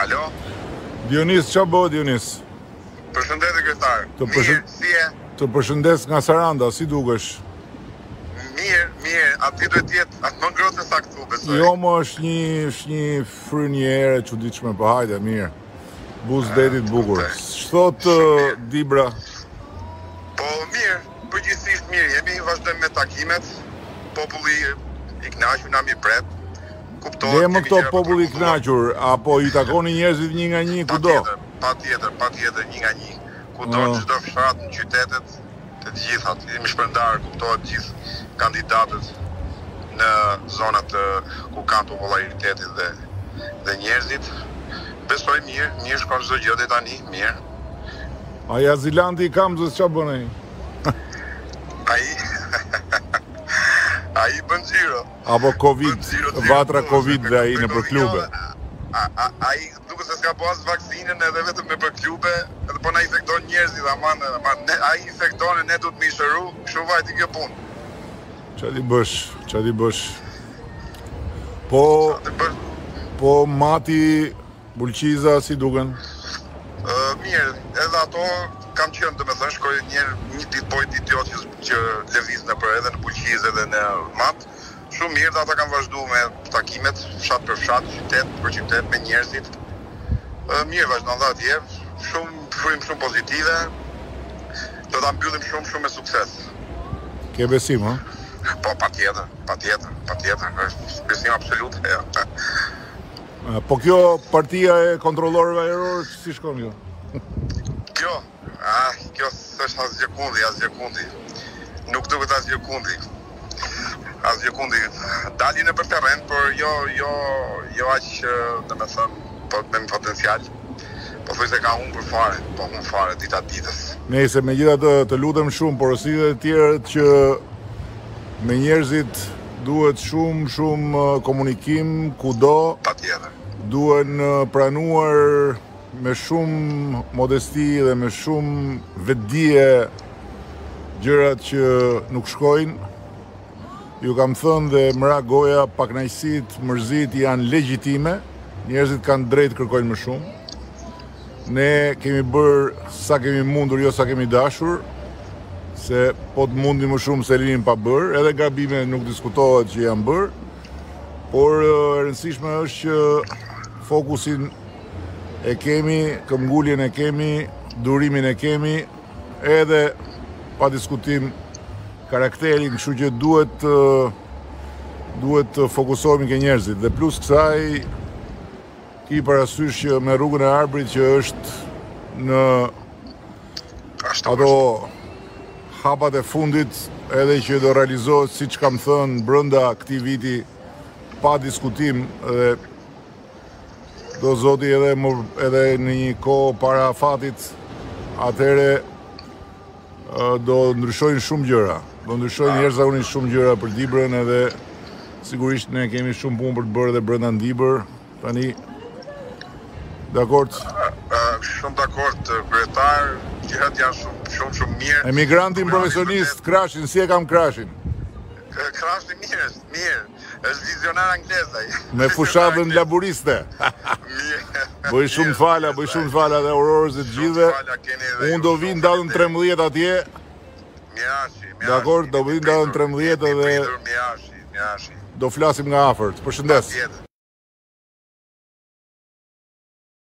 Alo? Dionis, ç'a bëhet Dionis? Përshëndetje kryetar. Mirë, si je? Të përshëndes nga Saranda, si dukesh? Mirë, aty duhet jetë atë më ngrohtë sa këtu, besoj. Jo, më është një frynjere e çuditshme, po hajde, mirë. Buz detit bukur. Ç'thot Dibra? Po mirë, përgjithsisht mirë, vazhdojmë me takimet. Populli i kënaqur na mirëpret. Kuptohet. Dhe më këto popull i kënaqur, apo i takoni njerëzit një nga një kudo? Patjetër, një nga një. Kudo në çdo fshat, në qytetet, të gjithat, jemi shpërndar, kuptohet gjithë kandidatët në zonat ku kanë popularitetin dhe njerëzit. Besoj mirë shkon çdo gjë deri tani, mirë. Ai azilanti i Kamzës ç'a bën ai? Ai bën xhiro. Apo Covid, vatra Covid dhe ai nëpër klube. Ai duket se s'ka pas vaksinën edhe vetëm me për klube, edhe po na infekton njerëzit, aman, ai infekton e ne duhet më shëru, kështu vajti kjo punë. Ç'a di bësh? Po Mati, Bulqiza si duken? Mirë, edhe ato kam qenë, domethënë shkoj një ditë po idiot që lëviz edhe në Bulqizë edhe në Mat. Shumë mirë, ata kanë vazhduar me takimet fshat për fshat, qytet për qytet me njerëzit. Mirë, vazhdon dhe atje, shumë pozitive. Do ta mbyllim shumë me sukses. Ke besim, ha? Po, patjetër. Besim absolut. Po kjo partia e kontrollorëve ajror, si shkon kjo? Kjo s'është asgjë kundi. Nuk duket asgjë kundi. Dali në për terren, por jo aq, domethënë, po me potencial. Po thuaj se ka humbur fare dita ditës. Nëse megjithatë të lutem shumë, porositë e tjera që me njerëzit duhet shumë komunikim kudo. Patjetër. Duhen pranuar me shumë modesti dhe me shumë vetdije gjërat që nuk shkojnë. Ju kam thënë dhe mëra goja, paknaqësit, mërzit janë legjitime. Njerëzit kanë drejt kërkojnë më shumë. Ne kemi bërë sa kemi mundur, jo sa kemi dashur. Se po të mundi më shumë se linin pa bërë, edhe gabime nuk diskutohet që janë bërë, por e rëndësishme është që fokusin e kemi, këmbguljen e kemi, durimin e kemi, edhe pa diskutim karakterin, kështu që duhet të fokusohemi ke njerëzit. Dhe plus kësaj, ki parasysh që me rrugën e Arbrit që është në ato hapat e fundit, edhe që do realizohet, siç kam thënë, brenda këtij viti pa diskutim, dhe do zoti edhe në një kohë para fatit, atëhere do ndryshojnë shumë gjëra. Do ndryshojnë njerëzakonisht shumë gjëra për Dibrën, edhe sigurisht ne kemi shumë punë për të bërë edhe brenda Dibër. Tani, dakord? Shumë dakord, kryetar, gjërat janë shumë mirë. Emigrantin profesionist, Krashin, si e kam Krashin? Krashi mirë. Është vizionar anglez ai. Me fushatën laboriste. Bëj shumë fala dhe Aurorës e të gjithëve. Unë do vi datën 13 atje. Mjashi. Dakor, do vi datën 13 dhe do flasim nga afërt. Përshëndes.